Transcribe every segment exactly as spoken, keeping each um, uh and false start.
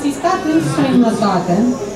asistat în străinătate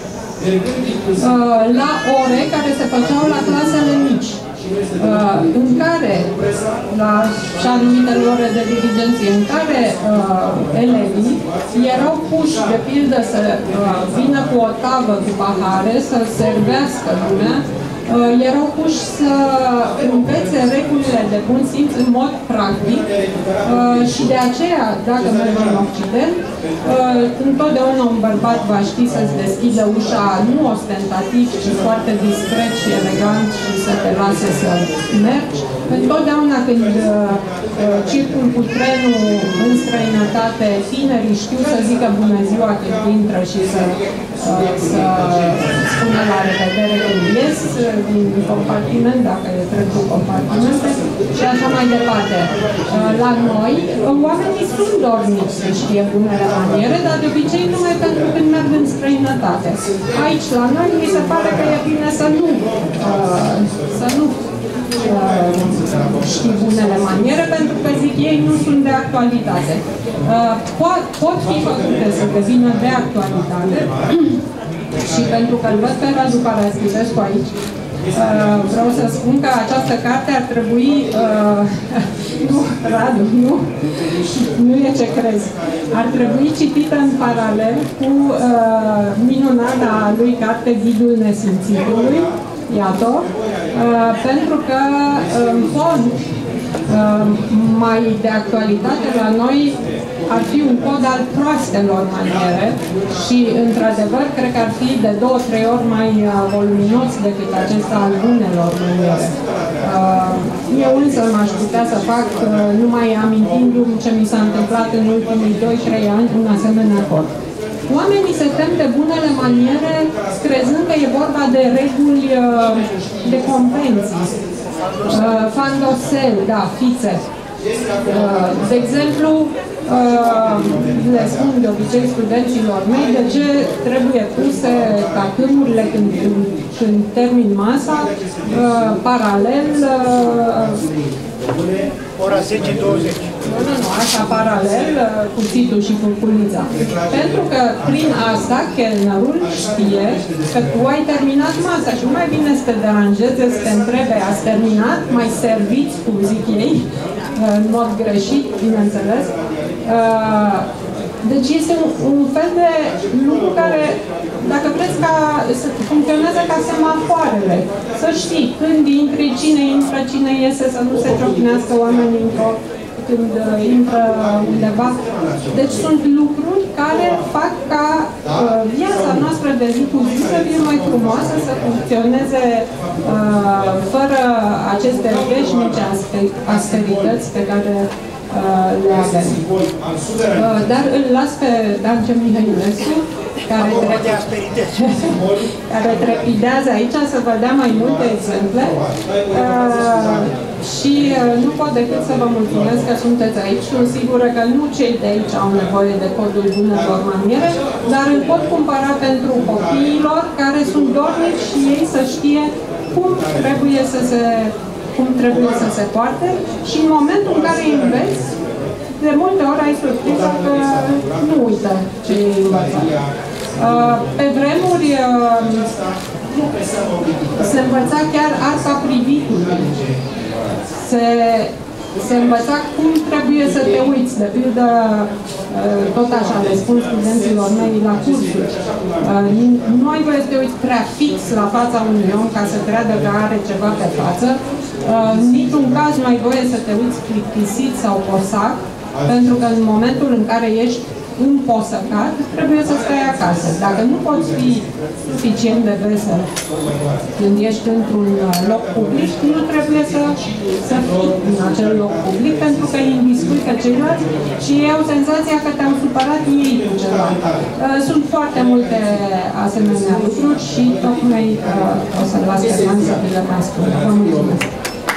la ore care se făceau la clasele mici, în care, la așa numitele ore de dirigenție, în care elevii erau puși, de pildă, să vină cu o tavă cu pahare, să servească lumea, erau puși să învețe regulile de bun simț în mod practic și de aceea, dacă mergem în Occident, întotdeauna un bărbat va ști să-ți deschidă ușa nu ostentativ, ci foarte discret și elegant și să te lase să mergi. Întotdeauna când circul cu trenul în străinătate, tinerii știu să zică bună ziua când intră și să, să spună la revedere când ies din compartiment, dacă e tren cu compartimente, și așa mai departe. La noi, oamenii sunt dorniți să știe bunele maniere, dar de obicei numai pentru când merg în străinătate. Aici, la noi, mi se pare că e bine să nu, să nu știi bunele maniere, pentru că, zic ei, nu sunt de actualitate. Pot, pot fi făcute să devină de actualitate și pentru că îl văd pe Radu Paraschivescu aici, vreau să spun că această carte ar trebui, nu, Radu, nu, nu e ce crezi, ar trebui citită în paralel cu minunata lui carte Ghidul Nesimțitului, iată, pentru că, în fond, mai de actualitate la noi ar fi un cod al proastelor maniere și, într-adevăr, cred că ar fi de două, trei ori mai voluminos decât acesta al bunelor maniere. Eu însă m-aș putea să fac, numai amintindu-mi ce mi s-a întâmplat în ultimii doi trei ani, un asemenea cod. Oamenii se tem de bunele maniere crezând că e vorba de reguli, de convenții. Fandosel, da, fițe. De exemplu, le spun de obicei studenților mei de ce trebuie puse tacâmurile când, când termin masa, paralel, ora zece douăzeci. Nu, nu, nu, așa paralel, cuțitul și furculița. Pentru că prin asta chelnerul știe că tu ai terminat masa și nu mai bine să te deranjeze, să te întrebe, ați terminat, mai serviți, cum zic ei, în mod greșit, bineînțeles. Deci este un, un fel de lucru care, dacă vreți, ca, să funcționează ca semafoarele. Să știi când intri, cine intră, cine iese, să nu se ciocnească oamenii într-o când uh, intră undeva. Deci sunt lucruri care fac ca uh, viața noastră de zi cu zi să fie mai frumoasă, să funcționeze uh, fără aceste veșnice asperități pe care uh, le avem. Uh, dar îl las pe Darge Mihailescu, care, care trepidează aici, să vă dea mai multe exemple. Uh, și uh, nu pot decât să vă mulțumesc că sunteți aici. Sunt sigură că nu cei de aici au nevoie de codul bunelor maniere, dar îl pot cumpăra pentru copiilor care sunt dornici și ei să știe cum trebuie să se, cum trebuie să se poarte și în momentul în care îi înveți, de multe ori ai surpriza că nu uită ce e învățat. Pe vremuri se învăța chiar arta privitului. Se, se învăța cum trebuie să te uiți. De pildă, tot așa le spun studenților mei la cursuri. Nu ai voie să te uiți prea fix la fața unui om ca să creadă că are ceva pe față. În niciun caz nu ai voie să te uiți plictisit sau posac, pentru că în momentul în care ești împosăcat, trebuie să stai acasă. Dacă nu poți fi suficient de vesel când ești într-un loc public, nu trebuie să, să fii în acel loc public, pentru că îi îmbiscui pe ceilalți și ei au senzația că te-au supărat ei cu ceva. Sunt foarte multe asemenea lucruri și tocmai o să-l las pe Man să vi le mai spun. Vă mulțumesc!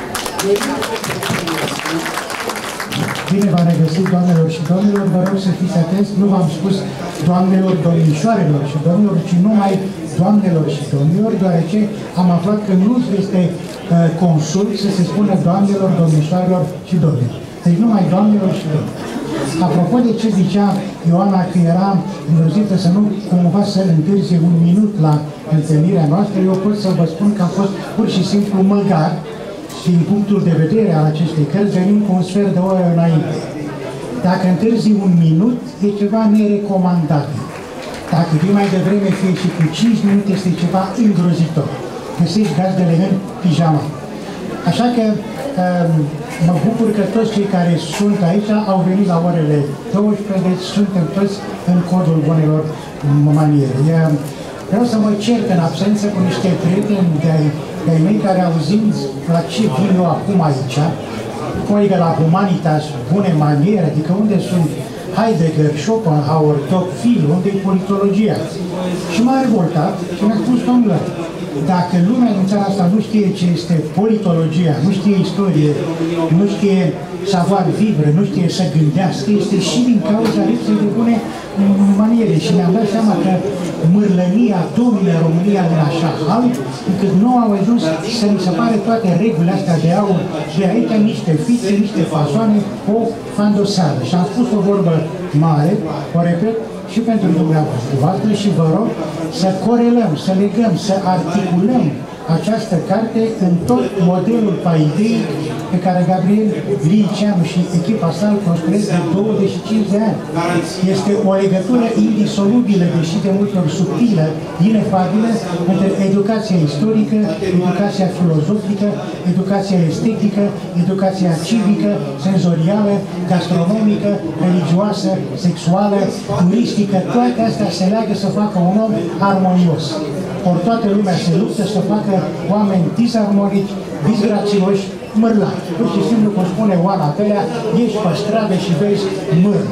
Bine v-am regăsit, doamnelor și domnilor, vă rog să fiți atenți, nu v-am spus doamnelor, domnișoarelor și domnilor, ci numai doamnelor și domnilor, deoarece am aflat că nu este uh, consult să se spună doamnelor, domnișoarelor și domnilor. Deci numai doamnelor și domnilor. Apropo de ce zicea Ioana, că era îngrozită să nu cumva să întârzie un minut la întâlnirea noastră, eu pot să vă spun că a fost pur și simplu măgar din punctul de vedere al acestei cărți, venim cu un sfert de oră înainte. Dacă întârzi un minut, e ceva nerecomandabil. Dacă vii mai devreme, fie și cu cinci minute, este ceva îngrozitor. Găsești gazdele în pijama. Așa că mă bucur că toți cei care sunt aici au venit la orele douăsprezece, deci suntem toți în codul bunelor maniere. Vreau să mă cert în absență cu niște prieteni de-ai de mei care auzind la ce vin eu acum aici, cum adică la Humanitas, bune maniere, adică unde sunt Heidegger, Schopenhauer, Tocqueville, unde e politologia. Și m-a revoltat și mi-a spus, domnule, dacă lumea din țara asta nu știe ce este politologia, nu știe istorie, nu știe savoir vivre, nu știe să gândească, este și din cauza lipsei de bune maniere. Și mi-am dat seama că mârlănia domine România în așa hal, încât nu au ajuns să mi se pare toate regulile astea de aur, de aici niște fițe, niște fasoane, o fandoseală. Și am spus o vorbă mare, o repet, și pentru dumneavoastră și vă rog să corelăm, să legăm, să articulăm această carte în tot modelul paidei pe care Gabriel Liceanu și echipa sa îl construiesc de douăzeci și cinci de ani. Este o legătură indisolubilă, deși de multe ori subtilă, inefabilă, între educația istorică, educația filozofică, educația estetică, educația civică, senzorială, gastronomică, religioasă, sexuală, turistică. Toate astea se leagă să facă un om armonios. Ori toată lumea se luptă să facă oameni disarmonici, disgrațioși, mârlați. Pur și simplu, cum spune Oana Pelea, ești pe stradă și vezi mârla.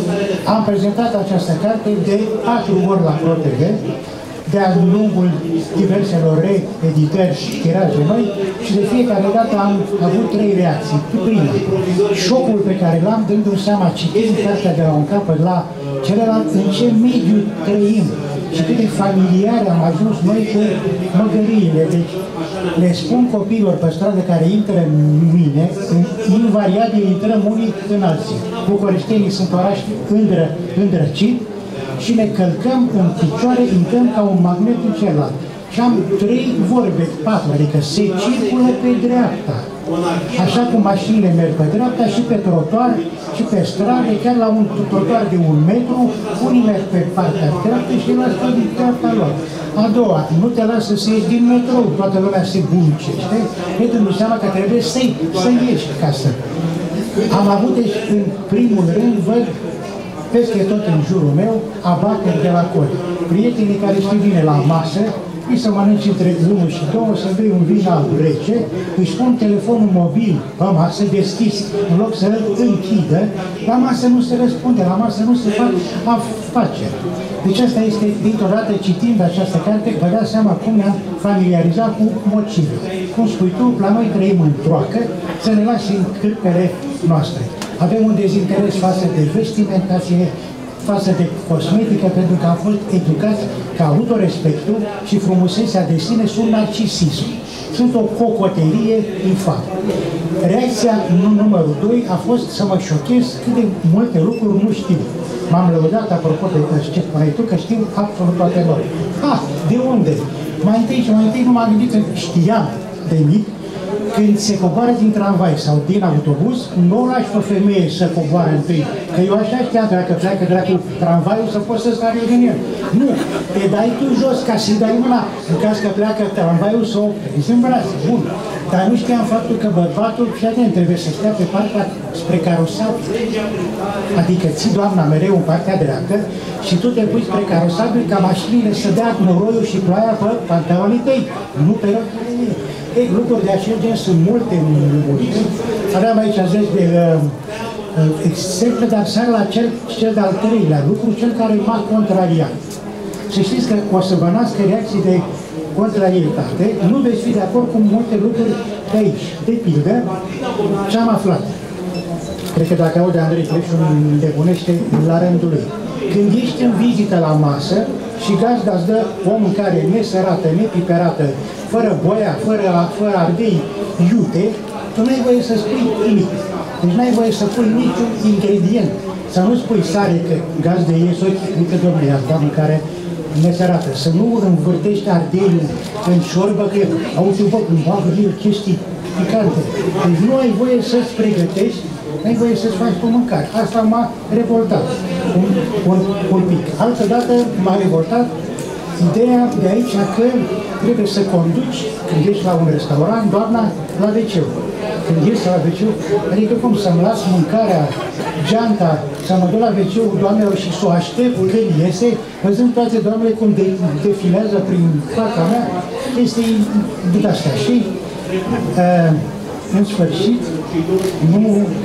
Am prezentat această carte de patru ori la ProTV, de-a lungul diverselor reeditări și tiraje noi și de fiecare dată am avut trei reacții. Prima, șocul pe care l-am dându-mi seama citind cartea de la un capăt la celălalt, în ce mediu trăim și cât de familiare am ajuns noi cu măgăriile. Deci le spun copiilor pe stradă care intră în mine, invariabil intrăm unii în alții. Bucureștenii sunt orași îndră, îndrăcit și ne călcăm în picioare, intrăm ca un magnet în celălalt. Și am trei vorbe, patru, adică se circulă pe dreapta. Așa cum mașinile merg pe dreapta și pe trotuar și pe stradă, chiar la un trotuar de un metru, unii merg pe partea dreaptă și la asta din dreapta lor. A doua, nu te lasă să ieși din metrou, toată lumea se buncește, e dându-mi seama că trebuie să-i să ieși ca să. Am avut, deci, în primul rând, văd peste tot în jurul meu, abateri de la cod. Prietenii care știu bine la masă, îi să mănânci între unu și două, să bei un vin alb rece, își pun telefonul mobil pe masă deschis, în loc să îl închidă, la masă nu se răspunde, la masă nu se fac afaceri. Deci asta este, dintr-o dată, citind această carte, vă dați seama cum ne-am familiarizat cu motive. Cum spui tu, la noi trăim în troacă, să ne lași în cârpele noastre. Avem un dezinteres față de vestimentație, față de cosmetică, pentru că am fost educați ca autorespectul și frumusețea de sine sunt narcisism. Sunt o cocoterie infamă. Reacția numărul doi a fost să mă șochez cât de multe lucruri nu știu. M-am lăudat, apropo de ce spuneai tu, că știu absolut toate lor. Ah, de unde? Mai întâi și mai întâi nu m-am gândit că știam de mic, când se coboară din tramvai sau din autobuz, nu o lași pe femeie să coboare întâi. Că eu așa știam, dacă pleacă dracu tramvaiul, să poți să sari eu din el. Nu, te dai tu jos ca să-i dai mâna, în caz că pleacă tramvaiul să o prezi în brațe. Bun. Dar nu știam faptul că bărbatul, și atent, trebuie să stea pe partea spre carosabil. Adică ții doamna mereu în partea dreaptă și tu te pui spre carosabil ca mașinile să dea noroiul și ploaia pe pantalonii tăi, nu pe rotele. Ei, lucruri de acel gen sunt multe, multe. Aveam aici zeci de uh, uh, exemple, dar sar la cel, cel de-al treilea lucru, cel care m-a contrariat. Să știți că o să vă nască reacții de contrarietate, nu veți fi de acord cu multe lucruri de aici. De pildă, ce-am aflat. Cred că dacă aude Andrei Creșu îndebunește la rândul lui. Când ești în vizită la masă și gazda îți dă o mâncare nesărată, nepiperată, fără boia, fără, fără ardei iute, tu n-ai voie să spui nimic. Deci n-ai voie să pui niciun ingredient. să nu spui sare că gaz de ies ochi, uite domnule, iar doamnă care nesărată, să nu învârtești ardeiul în șorbă, că auzi, bă, îmi bagă chestii picante. Deci nu ai voie să-ți pregătești, nu ai voie să-ți faci pe mâncare. Asta m-a revoltat un, un, un pic. Altădată m-a revoltat ideea de aici că trebuie să conduci, când ești la un restaurant, doamna la ve ce. Când ești la ve ce, adică cum să-mi las mâncarea, geanta, să mă duc la ve ce doamnelor și să o aștept când iese, văzând toate doamnele cum de, defilează prin fața mea, este din astea, știi? Uh, în sfârșit, nu...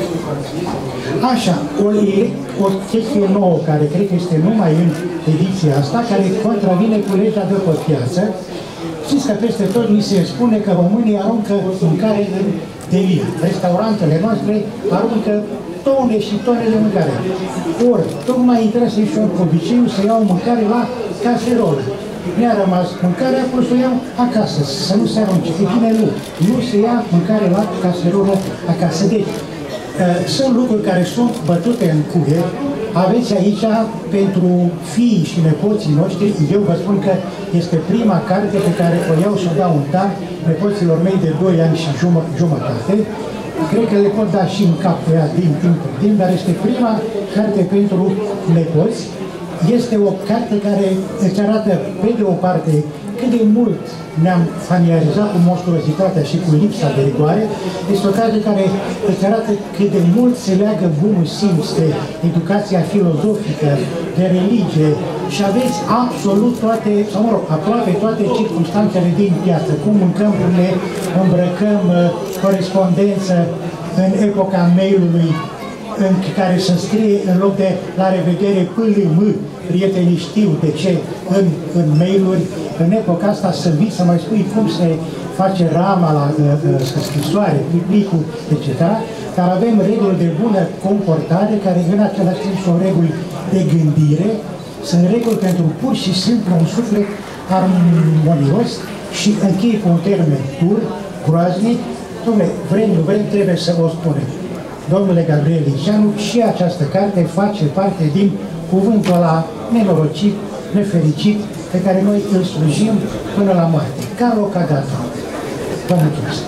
Așa, o, o chestie nouă, care cred că este numai în ediția asta, care contravine cu legea de pe piață. Știți că peste tot mi se spune că românii aruncă mâncare în delir. Restaurantele noastre aruncă tone și tone de mâncare. Ori, tocmai intră să-i și obiceiul să iau mâncare la caserolă. Mi-a rămas mâncarea, apoi să o iau acasă, să nu se arunce. E bine, nu. Nu se ia mâncare la caserolă acasă. Deci, uh, sunt lucruri care sunt bătute în cuie. Aveți aici, pentru fiii și nepoții noștri, eu vă spun că este prima carte pe care o iau și o dau un dar nepoților mei de doi ani și jumătate. Cred că le pot da și în cap pe ea din timp în timp, dar este prima carte pentru nepoți. Este o carte care îți arată, pe de o parte, cât de mult ne-am familiarizat cu monstruozitatea și cu lipsa de rigoare. Este o carte care îți arată cât de mult se leagă bunul simț de educația filozofică, de religie și aveți absolut toate, sau mă rog, aproape toate circunstanțele din viață. Cum mâncăm, cum ne îmbrăcăm, corespondență în epoca mail-ului, în care să scrie în loc de la revedere P L M, prietenii știu de ce, în, în mail-uri, în epoca asta să vii să mai spui cum se face rama la uh, scrisoare, plicul, et cetera. Dar avem reguli de bună comportare, care în același timp sunt reguli de gândire, sunt reguli pentru pur și simplu un suflet armonios și închei cu un termen dur, groaznic. Dom'le, vrem, nu vrem, trebuie să o spunem. Domnule Gabriel Liceanu, și această carte face parte din cuvântul ăla nenorocit, nefericit, pe care noi îl slujim până la moarte. Carlo Cagato. Vă mulțumesc!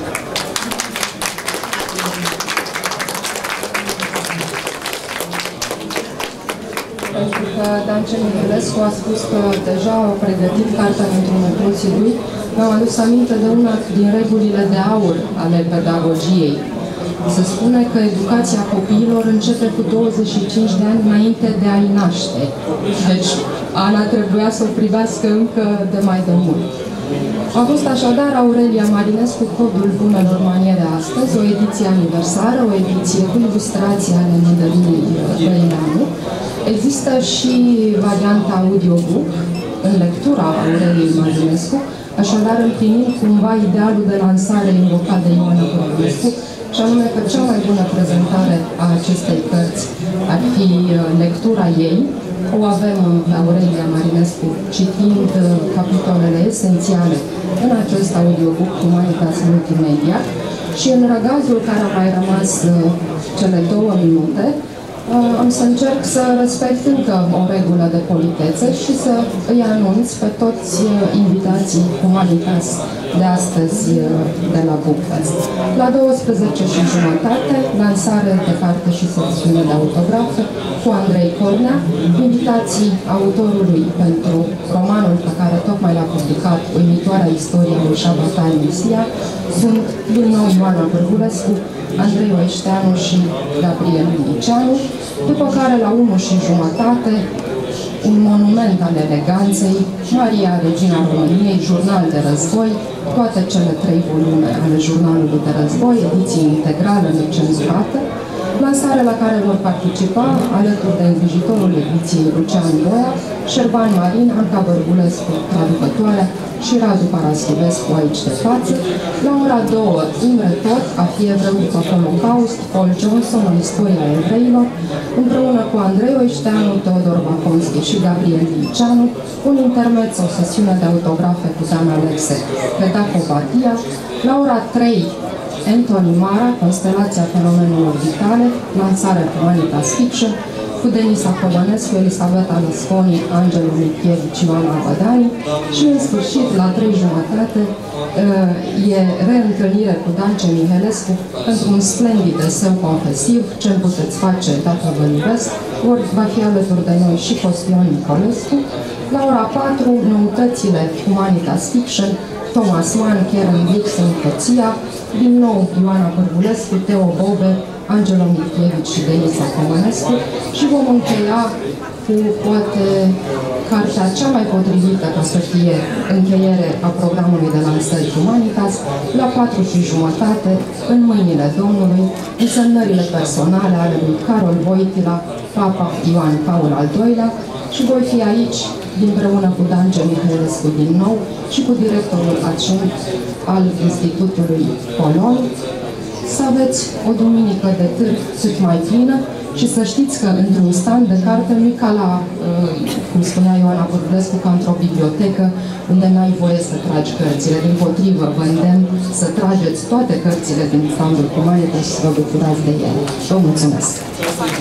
Pentru că Dan Eminescu a spus că deja au pregătit cartea pentru nepoții lui, mi-am adus aminte de una din regulile de aur ale pedagogiei. Se spune că educația copiilor începe cu douăzeci și cinci de ani înainte de a-i naște. Deci, Ana trebuia să o privească încă de mai de mult. A fost așadar Aurelia Marinescu, Codul bunelor maniere astăzi, o ediție aniversară, o ediție cu ilustrații ale Mădălinii Brăileanu. Există și varianta audiobook în lectura Aureliei Marinescu, așadar împlinind cumva idealul de lansare invocat de Ioana Brăileanu, și anume că cea mai bună prezentare a acestei cărți ar fi lectura ei. O avem pe Aurelia Marinescu citind capitolele esențiale în acest audiobook Humanitas Multimedia și în răgazul care a mai rămas cele două minute am să încerc să respect încă o regulă de politețe și să îi anunț pe toți invitații Humanitas de astăzi de la Bookfest. La douăsprezece și jumătate, lansare de carte și secțiune de autografe cu Andrei Cornea, invitații autorului pentru romanul pe care tocmai l-a publicat, Uimitoarea istorie lui Șabatai Misia, sunt din nou Ioana Bârgulescu, Andrei Oișteanu și Gabriel Liceanu, după care la unu și jumătate un monument al eleganței, Maria Regina României, jurnal de război, toate cele trei volume ale jurnalului de război, ediție integrală necenzurată, lansare la care vor participa, alături de îngrijitorul ediției Lucian Boia, Șerban Marin, Anca Bărbulescu, traducătoarea, și Radu Paraschivescu aici de față. La ora două, Imre Tot, A fi evreu după Holocaust, Paul Johnson, o istoria evreilor, împreună cu Andrei Oișteanu, Teodor Baconski și Gabriel Liceanu, un intermezz, o sesiune de autografe cu Dan Alexe, Pedaco Batia. La ora trei, Anthony Mara, Constelația fenomenelor vitale, lansare Humanitas Fiction, cu Denisa Comănescu, Elisabeta Născoni, Angelu Michievici, Ioana Bădani și în sfârșit, la trei jumătate, e reîntâlnire cu Dance Mihelescu pentru un splendid eseu confesiv, Ce-mi puteți face dacă vă iubesc, ori va fi alături de noi și Costian Nicolescu. La ora patru, noutățile Humanitas Fiction, Thomas Mann, Karen Dixon, Coția, din nou Ioana Bărbulescu, Teo Bobe, Angelo Michievici și Denisa Comănescu și vom încheia cu poate cartea cea mai potrivită ca să fie încheiere a programului de lansări Humanitas, la patru și jumătate, În mâinile Domnului, însemnările personale ale lui Carol Voitila, Papa Ioan Paul al doilea, și voi fi aici împreună cu Dance Mihelescu din nou și cu directorul adjunct al Institutului Polon. Să aveți o duminică de târg cât mai plină și să știți că într-un stand de carte nu ca la, cum spunea Ioana Bărbulescu, ca într-o bibliotecă unde n-ai voie să tragi cărțile. Dimpotrivă, vă îndemn să trageți toate cărțile din standul Humanitas și să vă bucurați de ele. Vă mulțumesc!